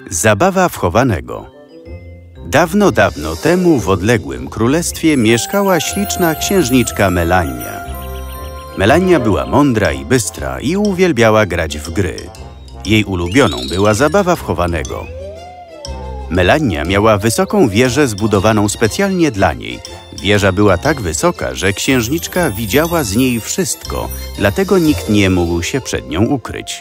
Zabawa wchowanego. Dawno, dawno temu w odległym królestwie mieszkała śliczna księżniczka Melania. Melania była mądra i bystra i uwielbiała grać w gry. Jej ulubioną była zabawa wchowanego. Melania miała wysoką wieżę zbudowaną specjalnie dla niej. Wieża była tak wysoka, że księżniczka widziała z niej wszystko, dlatego nikt nie mógł się przed nią ukryć.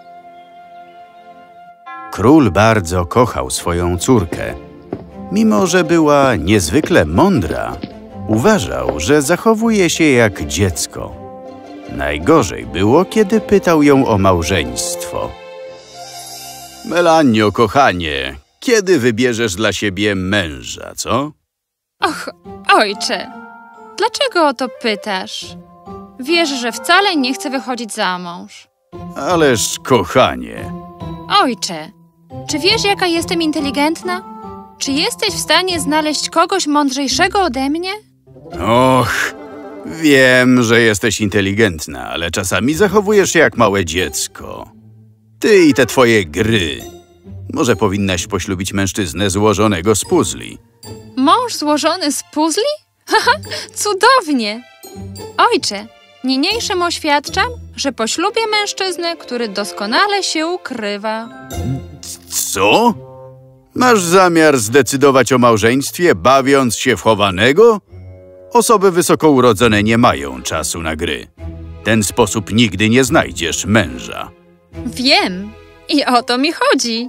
Król bardzo kochał swoją córkę. Mimo że była niezwykle mądra, uważał, że zachowuje się jak dziecko. Najgorzej było, kiedy pytał ją o małżeństwo. Melanio, kochanie, kiedy wybierzesz dla siebie męża, co? Och, ojcze, dlaczego o to pytasz? Wiesz, że wcale nie chcę wychodzić za mąż. Ależ, kochanie. Ojcze, czy wiesz, jaka jestem inteligentna? Czy jesteś w stanie znaleźć kogoś mądrzejszego ode mnie? Och, wiem, że jesteś inteligentna, ale czasami zachowujesz się jak małe dziecko. Ty i te twoje gry. Może powinnaś poślubić mężczyznę złożonego z puzli. Mąż złożony z puzli? Haha, cudownie! Ojcze, niniejszym oświadczam, że poślubię mężczyznę, który doskonale się ukrywa. Co? Masz zamiar zdecydować o małżeństwie, bawiąc się w chowanego? Osoby wysoko urodzone nie mają czasu na gry. W ten sposób nigdy nie znajdziesz męża. Wiem. I o to mi chodzi.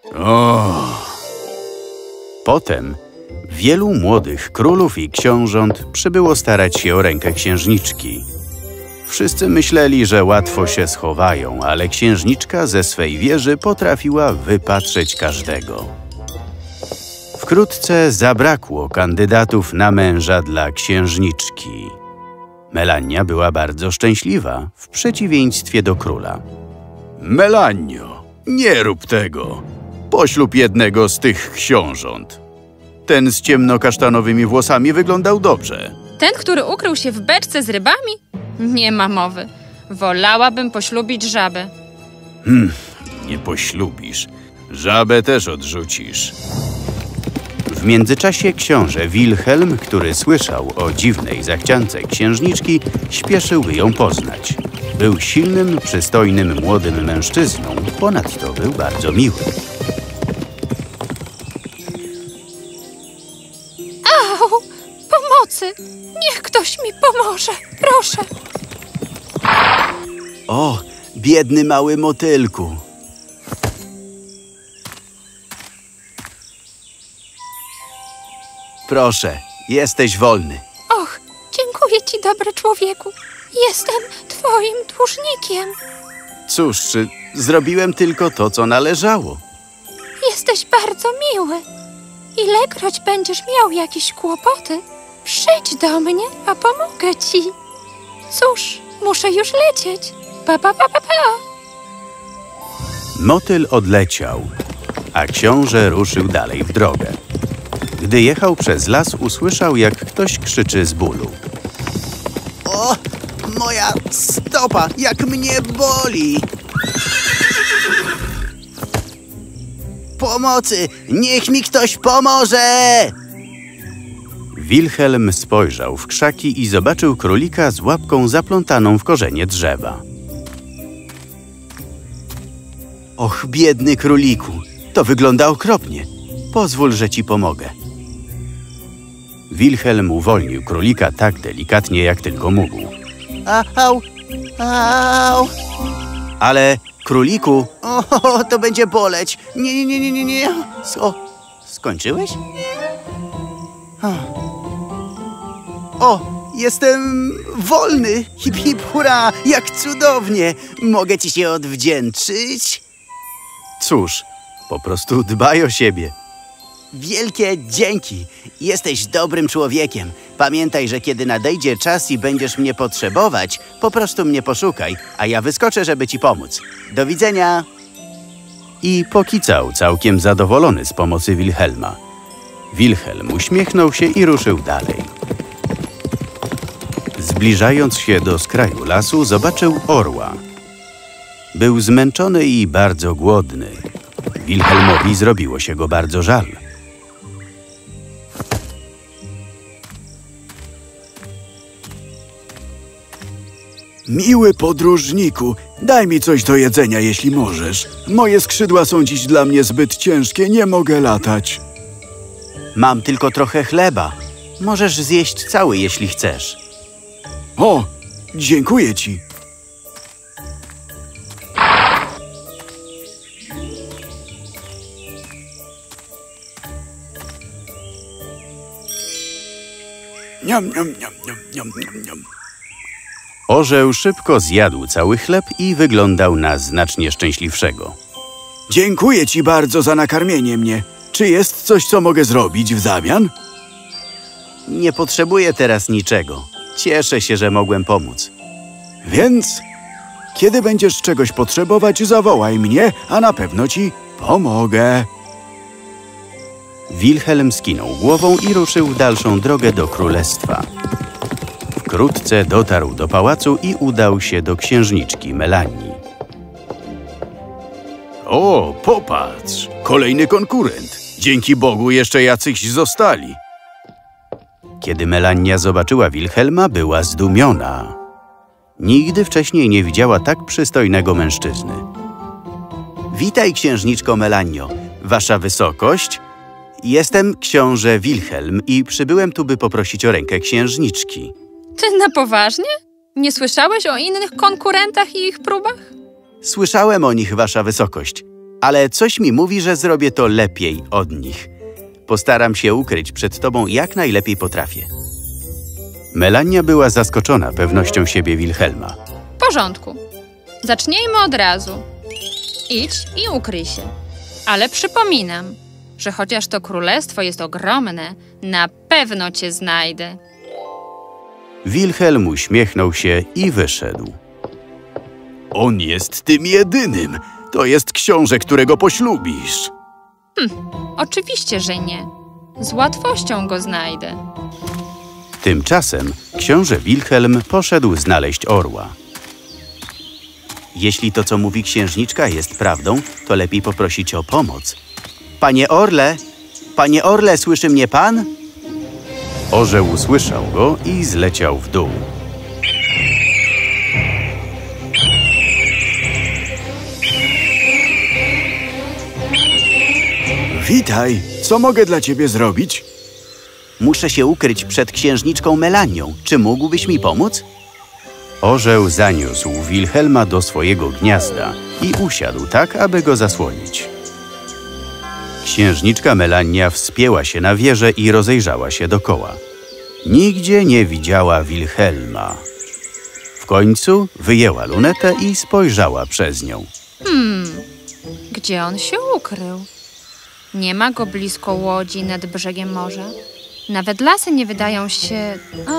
Potem wielu młodych królów i książąt przybyło starać się o rękę księżniczki. Wszyscy myśleli, że łatwo się schowają, ale księżniczka ze swej wieży potrafiła wypatrzeć każdego. Wkrótce zabrakło kandydatów na męża dla księżniczki. Melania była bardzo szczęśliwa, w przeciwieństwie do króla. Melanio, nie rób tego. Poślub jednego z tych książąt. Ten z ciemnokasztanowymi włosami wyglądał dobrze. Ten, który ukrył się w beczce z rybami? Nie ma mowy. Wolałabym poślubić żabę. Nie poślubisz. Żabę też odrzucisz. W międzyczasie książę Wilhelm, który słyszał o dziwnej zachciance księżniczki, śpieszył, by ją poznać. Był silnym, przystojnym, młodym mężczyzną, ponadto był bardzo miły. Au! Pomocy! Niech ktoś mi pomoże, proszę! O, biedny mały motylku! Proszę, jesteś wolny. Och, dziękuję ci, dobry człowieku. Jestem twoim dłużnikiem. Cóż, zrobiłem tylko to, co należało. Jesteś bardzo miły. Ilekroć będziesz miał jakieś kłopoty, przyjdź do mnie, a pomogę ci. Cóż, muszę już lecieć. Pa, pa, pa, pa, pa. Motyl odleciał, a książę ruszył dalej w drogę. Gdy jechał przez las, usłyszał, jak ktoś krzyczy z bólu. O, moja stopa, jak mnie boli! Pomocy! Niech mi ktoś pomoże! Wilhelm spojrzał w krzaki i zobaczył królika z łapką zaplątaną w korzenie drzewa. Och, biedny króliku, to wygląda okropnie. Pozwól, że ci pomogę. Wilhelm uwolnił królika tak delikatnie, jak tylko mógł. Au, au. Ale, króliku, o, to będzie boleć. Nie. Skończyłeś? O, jestem wolny. Hip, hip, hurra, jak cudownie. Mogę ci się odwdzięczyć? Cóż, po prostu dbaj o siebie. Wielkie dzięki! Jesteś dobrym człowiekiem. Pamiętaj, że kiedy nadejdzie czas i będziesz mnie potrzebować, po prostu mnie poszukaj, a ja wyskoczę, żeby ci pomóc. Do widzenia! I pokicał, całkiem zadowolony z pomocy Wilhelma. Wilhelm uśmiechnął się i ruszył dalej. Zbliżając się do skraju lasu, zobaczył orła. Był zmęczony i bardzo głodny. Wilhelmowi zrobiło się go bardzo żal. Miły podróżniku, daj mi coś do jedzenia, jeśli możesz. Moje skrzydła są dziś dla mnie zbyt ciężkie, nie mogę latać. Mam tylko trochę chleba. Możesz zjeść cały, jeśli chcesz. O, dziękuję ci. Niam, niam, niam, niam, niam, niam, niam. Orzeł szybko zjadł cały chleb i wyglądał na znacznie szczęśliwszego. Dziękuję ci bardzo za nakarmienie mnie. Czy jest coś, co mogę zrobić w zamian? Nie potrzebuję teraz niczego. Cieszę się, że mogłem pomóc. Więc, kiedy będziesz czegoś potrzebować, zawołaj mnie, a na pewno ci pomogę. Wilhelm skinął głową i ruszył w dalszą drogę do królestwa. Wkrótce dotarł do pałacu i udał się do księżniczki Melanii. O, popatrz! Kolejny konkurent. Dzięki Bogu jeszcze jacyś zostali. Kiedy Melania zobaczyła Wilhelma, była zdumiona. Nigdy wcześniej nie widziała tak przystojnego mężczyzny. Witaj, księżniczko Melanio. Wasza wysokość? Jestem książę Wilhelm i przybyłem tu, by poprosić o rękę księżniczki. Ty na poważnie? Nie słyszałeś o innych konkurentach i ich próbach? Słyszałem o nich, wasza wysokość, ale coś mi mówi, że zrobię to lepiej od nich. Postaram się ukryć przed tobą jak najlepiej potrafię. Melania była zaskoczona pewnością siebie Wilhelma. W porządku. Zacznijmy od razu. Idź i ukryj się. Ale przypominam, że chociaż to królestwo jest ogromne, na pewno cię znajdę. Wilhelm uśmiechnął się i wyszedł. On jest tym jedynym. To jest książę, którego poślubisz. Oczywiście, że nie. Z łatwością go znajdę. Tymczasem książę Wilhelm poszedł znaleźć orła. Jeśli to, co mówi księżniczka, jest prawdą, to lepiej poprosić o pomoc. Panie Orle, słyszy mnie pan? Orzeł usłyszał go i zleciał w dół. Witaj, co mogę dla ciebie zrobić? Muszę się ukryć przed księżniczką Melanią. Czy mógłbyś mi pomóc? Orzeł zaniósł Wilhelma do swojego gniazda i usiadł tak, aby go zasłonić. Księżniczka Melania wspięła się na wieżę i rozejrzała się dokoła. Nigdzie nie widziała Wilhelma. W końcu wyjęła lunetę i spojrzała przez nią. Gdzie on się ukrył? Nie ma go blisko łodzi nad brzegiem morza. Nawet lasy nie wydają się...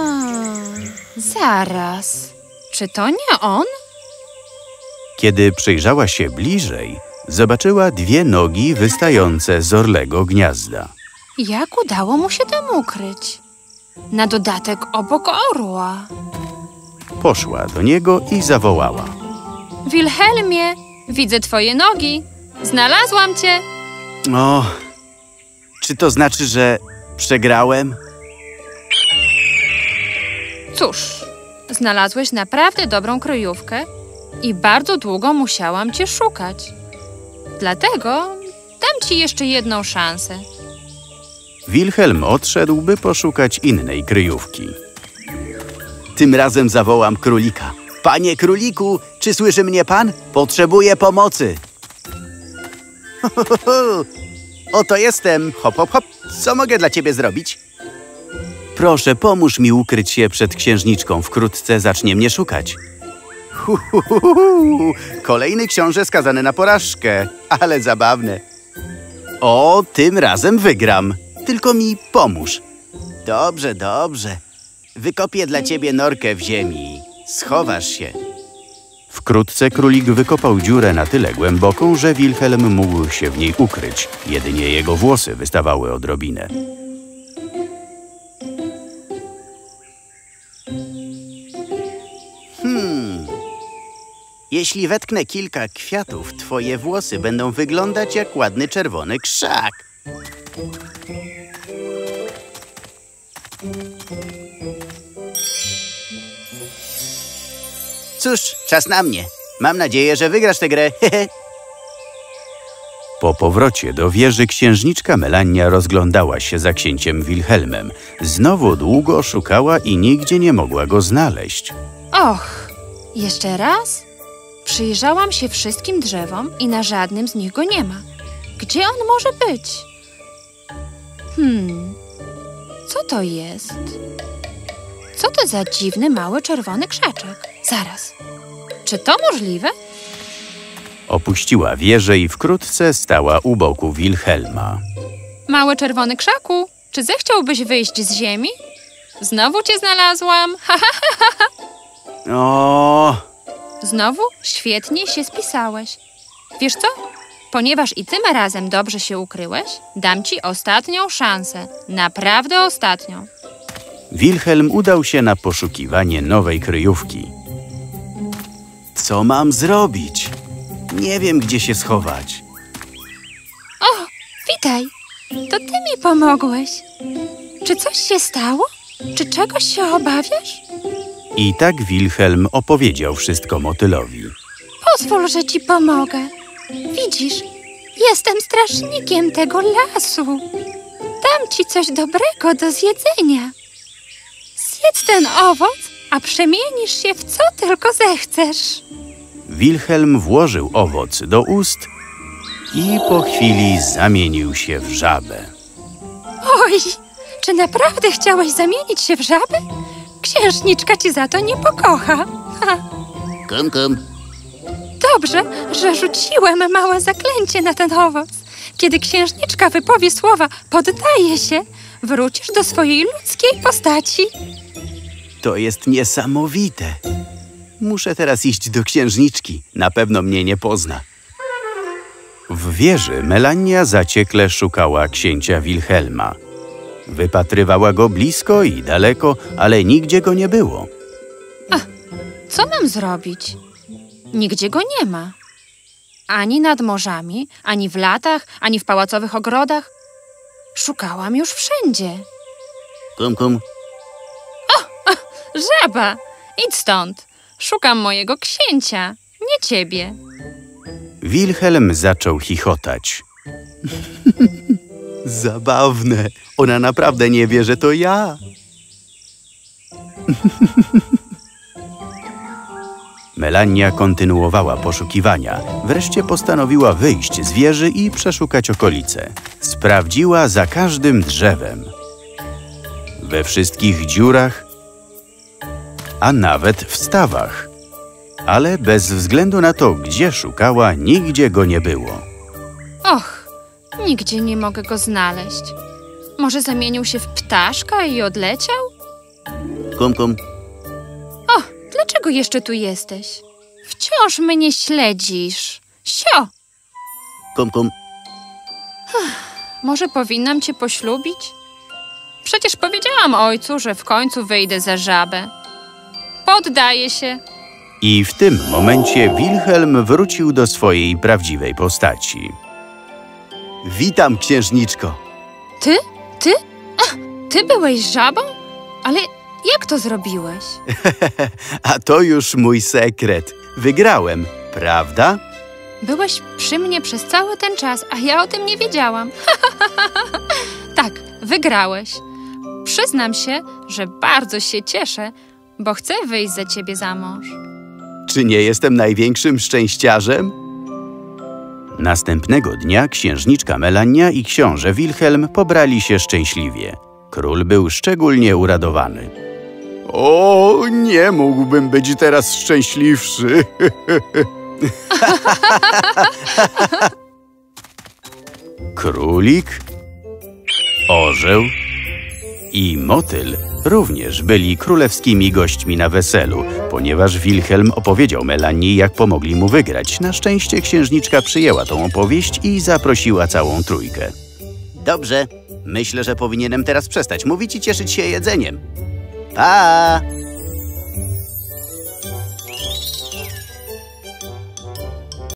Zaraz. Czy to nie on? Kiedy przyjrzała się bliżej, zobaczyła dwie nogi wystające z orlego gniazda. Jak udało mu się tam ukryć? Na dodatek obok orła. Poszła do niego i zawołała. Wilhelmie, widzę twoje nogi. Znalazłam cię. O, czy to znaczy, że przegrałem? Cóż, znalazłeś naprawdę dobrą kryjówkę i bardzo długo musiałam cię szukać. Dlatego dam ci jeszcze jedną szansę. Wilhelm odszedł, by poszukać innej kryjówki. Tym razem zawołam królika. Panie króliku, czy słyszy mnie pan? Potrzebuję pomocy. Oto jestem. Hop, hop, hop. Co mogę dla ciebie zrobić? Proszę, pomóż mi ukryć się przed księżniczką. Wkrótce zacznie mnie szukać. Kolejny książę skazany na porażkę. Ale zabawne. O, tym razem wygram. Tylko mi pomóż. Dobrze, dobrze. Wykopię dla ciebie norkę w ziemi. Schowasz się. Wkrótce królik wykopał dziurę na tyle głęboką, że Wilhelm mógł się w niej ukryć. Jedynie jego włosy wystawały odrobinę. Jeśli wetknę kilka kwiatów, twoje włosy będą wyglądać jak ładny czerwony krzak. Cóż, czas na mnie. Mam nadzieję, że wygrasz tę grę. Po powrocie do wieży księżniczka Melania rozglądała się za księciem Wilhelmem. Znowu długo szukała i nigdzie nie mogła go znaleźć. Och, jeszcze raz? Przyjrzałam się wszystkim drzewom i na żadnym z nich go nie ma. Gdzie on może być? Co to jest? Co to za dziwny, mały, czerwony krzaczek? Zaraz. Czy to możliwe? Opuściła wieżę i wkrótce stała u boku Wilhelma. Mały czerwony krzaku, czy zechciałbyś wyjść z ziemi? Znowu cię znalazłam. O! Znowu świetnie się spisałeś. Wiesz co? Ponieważ i tym razem dobrze się ukryłeś, dam ci ostatnią szansę. Naprawdę ostatnią. Wilhelm udał się na poszukiwanie nowej kryjówki. Co mam zrobić? Nie wiem, gdzie się schować. O, witaj. To ty mi pomogłeś. Czy coś się stało? Czy czegoś się obawiasz? I tak Wilhelm opowiedział wszystko motylowi. Pozwól, że ci pomogę. Widzisz, jestem strażnikiem tego lasu. Dam ci coś dobrego do zjedzenia. Zjedz ten owoc, a przemienisz się w co tylko zechcesz. Wilhelm włożył owoc do ust i po chwili zamienił się w żabę. Oj, czy naprawdę chciałeś zamienić się w żabę? Księżniczka ci za to nie pokocha. Kum. Dobrze, że rzuciłem małe zaklęcie na ten owoc. Kiedy księżniczka wypowie słowa "poddaję się", wrócisz do swojej ludzkiej postaci. To jest niesamowite. Muszę teraz iść do księżniczki. Na pewno mnie nie pozna. W wieży Melania zaciekle szukała księcia Wilhelma. Wypatrywała go blisko i daleko, ale nigdzie go nie było. Co mam zrobić? Nigdzie go nie ma. Ani nad morzami, ani w latach, ani w pałacowych ogrodach. Szukałam już wszędzie. Kum. Żaba! Idź stąd. Szukam mojego księcia, nie ciebie. Wilhelm zaczął chichotać. Zabawne. Ona naprawdę nie wie, że to ja. Melania kontynuowała poszukiwania. Wreszcie postanowiła wyjść z wieży i przeszukać okolice. Sprawdziła za każdym drzewem. We wszystkich dziurach, a nawet w stawach. Ale bez względu na to, gdzie szukała, nigdzie go nie było. Och, nigdzie nie mogę go znaleźć. Może zamienił się w ptaszka i odleciał? Kum. O, dlaczego jeszcze tu jesteś? Wciąż mnie śledzisz. Sio! Kum. Może powinnam cię poślubić? Przecież powiedziałam ojcu, że w końcu wyjdę za żabę. Poddaję się. I w tym momencie Wilhelm wrócił do swojej prawdziwej postaci. Witam, księżniczko. Ty? Ty? Ty byłeś żabą? Ale jak to zrobiłeś? A to już mój sekret. Wygrałem, prawda? Byłeś przy mnie przez cały ten czas, a ja o tym nie wiedziałam. Tak, wygrałeś. Przyznam się, że bardzo się cieszę, bo chcę wyjść za ciebie za mąż. Czy nie jestem największym szczęściarzem? Następnego dnia księżniczka Melania i książę Wilhelm pobrali się szczęśliwie. Król był szczególnie uradowany. O, nie mógłbym być teraz szczęśliwszy. Królik, orzeł i motyl również byli królewskimi gośćmi na weselu, ponieważ Wilhelm opowiedział Melanii, jak pomogli mu wygrać. Na szczęście księżniczka przyjęła tą opowieść i zaprosiła całą trójkę. Dobrze, myślę, że powinienem teraz przestać mówić i cieszyć się jedzeniem. Pa!